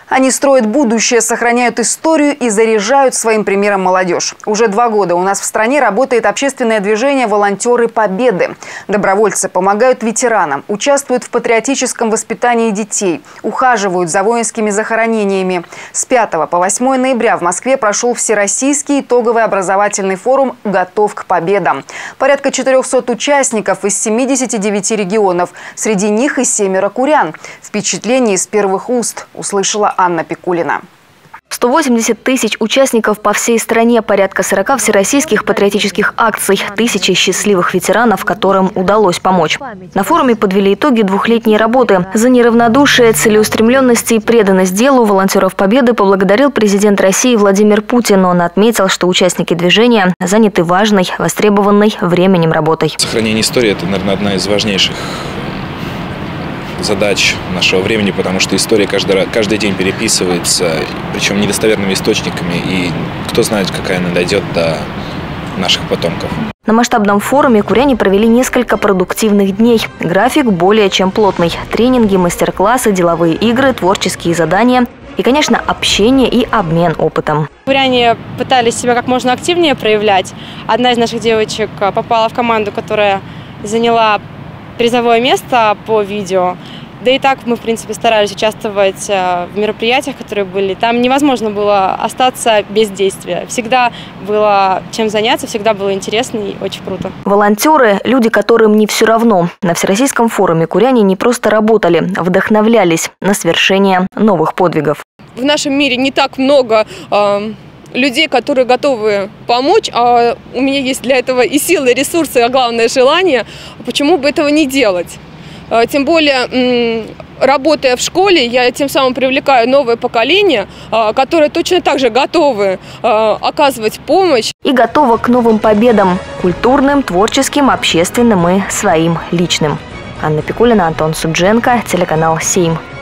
Они строят будущее, сохраняют историю и заряжают своим примером молодежь. Уже 2 года у нас в стране работает общественное движение «Волонтеры Победы». Добровольцы помогают ветеранам, участвуют в патриотическом воспитании детей, ухаживают за воинскими захоронениями. С 5 по 8 ноября в Москве прошел Всероссийский итоговый образовательный форум «Готов к победам». Порядка 400 участников из 79 регионов. Среди них и 7 курян. Впечатление из первых уст услышала Анна Пикулина. 180 тысяч участников по всей стране, порядка 40 всероссийских патриотических акций, тысячи счастливых ветеранов, которым удалось помочь. На форуме подвели итоги 2-летней работы. За неравнодушие, целеустремленность и преданность делу волонтеров Победы поблагодарил президент России Владимир Путин. Он отметил, что участники движения заняты важной, востребованной временем работой. Сохранение истории – это, наверное, одна из важнейших задач нашего времени, потому что история каждый день переписывается, причем недостоверными источниками, и кто знает, какая она дойдет до наших потомков. На масштабном форуме куряне провели несколько продуктивных дней. График более чем плотный. Тренинги, мастер-классы, деловые игры, творческие задания и, конечно, общение и обмен опытом. Куряне пытались себя как можно активнее проявлять. Одна из наших девочек попала в команду, которая заняла призовое место по видео. Да и так мы, в принципе, старались участвовать в мероприятиях, которые были. Там невозможно было остаться без действия. Всегда было чем заняться, всегда было интересно и очень круто. Волонтеры – люди, которым не все равно. На Всероссийском форуме куряне не просто работали, вдохновлялись на свершение новых подвигов. В нашем мире не так много людей, которые готовы помочь, а у меня есть для этого и силы, и ресурсы, а главное желание, почему бы этого не делать? Тем более, работая в школе, я тем самым привлекаю новое поколение, которое точно так же готовы оказывать помощь. И готово к новым победам – культурным, творческим, общественным и своим личным. Анна Пикулина, Антон Судженко, телеканал «Сейм».